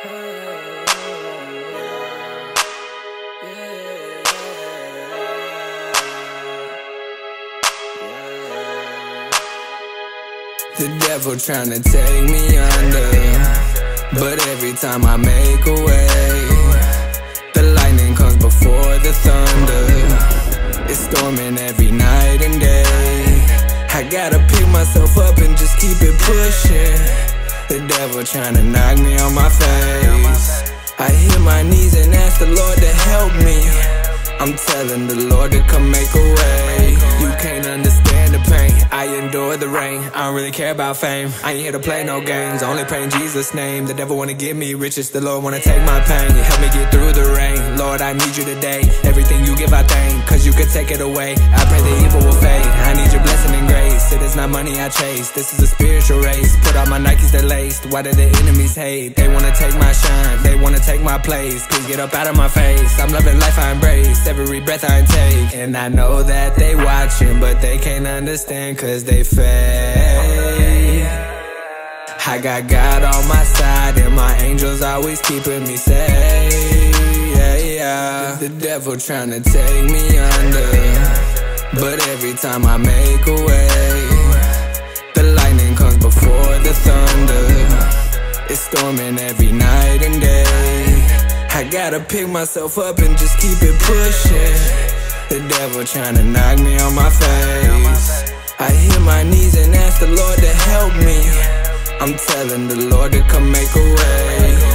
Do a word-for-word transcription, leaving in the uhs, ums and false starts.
The devil tryna take me under, but every time I make a way, the lightning comes before the thunder. It's storming every night and day. I gotta pick myself up and just keep it pushing. The devil tryna knock me on my face. I hit my knees and ask the Lord to help me. I'm telling the Lord to come make a way. You can't understand the pain, I endure the rain. I don't really care about fame, I ain't here to play no games. Only pray in Jesus' name. The devil wanna give me riches, the Lord wanna take my pain. Help me get through the rain, Lord I need you today. Everything you give I thank, cause you could take it away. I pray the evil will fade, I need your blessing and grace. It is not money I chase, this is a spiritual race. Put on my Nikes, they're laced, why do the enemies hate? They wanna take my shine, they wanna take my place. Please get up out of my face, I'm loving life I embrace. Every breath I take, and I know that they watching, but they can't understand cause they fake. I got God on my side and my angels always keeping me safe. Yeah, yeah. The devil tryna take me under, but every time I make a way, the lightning comes before the thunder. It's storming every night and day. I gotta pick myself up and just keep it pushing. The devil tryna knock me on my face. I hit my knees and ask the Lord to help me. I'm telling the Lord to come make a way.